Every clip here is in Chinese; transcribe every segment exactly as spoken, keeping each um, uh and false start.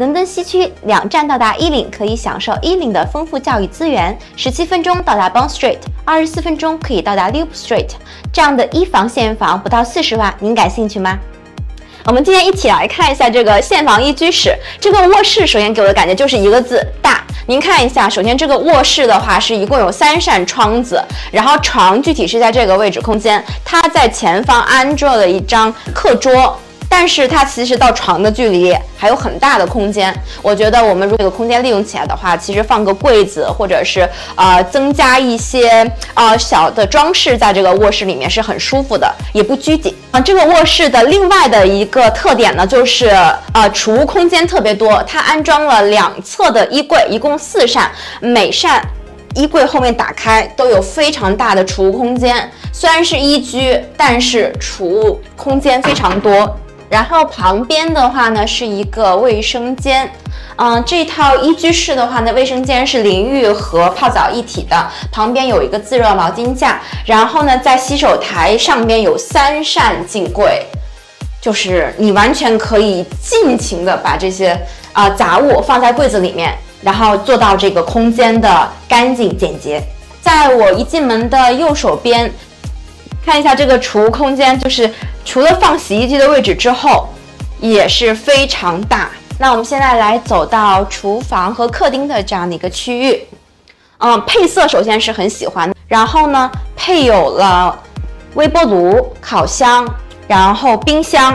伦敦西区两站到达 Ealing， 可以享受 Ealing 的丰富教育资源，十七分钟到达 Bond Street， 二十四分钟可以到达 Loop Street。这样的一房现房不到四十万，您感兴趣吗？我们今天一起来看一下这个现房一居室。这个卧室首先给我的感觉就是一个字大。您看一下，首先这个卧室的话是一共有三扇窗子，然后床具体是在这个位置空间，它在前方安装了一张课桌。但是它其实到床的距离还有很大的空间，我觉得我们如果这个空间利用起来的话，其实放个柜子或者是呃增加一些呃小的装饰在这个卧室里面是很舒服的，也不拘谨啊。这个卧室的另外的一个特点呢，就是呃储物空间特别多，它安装了两侧的衣柜，一共四扇，每扇衣柜后面打开都有非常大的储物空间。虽然是一居，但是储物空间非常多。然后旁边的话呢是一个卫生间，嗯、呃，这套一居室的话呢，卫生间是淋浴和泡澡一体的，旁边有一个自热毛巾架，然后呢在洗手台上边有三扇镜柜，就是你完全可以尽情的把这些啊、呃、杂物放在柜子里面，然后做到这个空间的干净简洁。在我一进门的右手边。看一下这个储物空间，就是除了放洗衣机的位置之后，也是非常大。那我们现在来走到厨房和客厅的这样的一个区域，嗯，配色首先是很喜欢的，然后呢，配有了微波炉、烤箱，然后冰箱，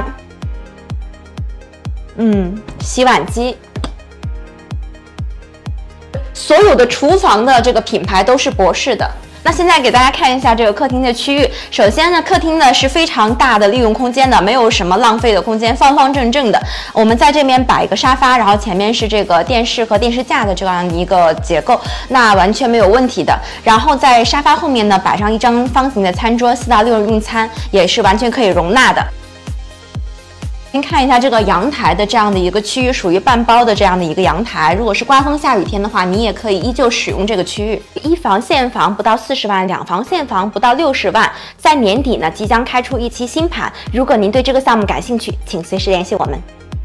嗯，洗碗机。所有的厨房的这个品牌都是博士的。那现在给大家看一下这个客厅的区域。首先呢，客厅呢是非常大的利用空间的，没有什么浪费的空间，方方正正的。我们在这边摆一个沙发，然后前面是这个电视和电视架的这样一个结构，那完全没有问题的。然后在沙发后面呢摆上一张方形的餐桌，四到六人用餐也是完全可以容纳的。先看一下这个阳台的这样的一个区域，属于半包的这样的一个阳台。如果是刮风下雨天的话，你也可以依旧使用这个区域。一房现房不到四十万，两房现房不到六十万。在年底呢，即将开出一期新盘。如果您对这个项目感兴趣，请随时联系我们。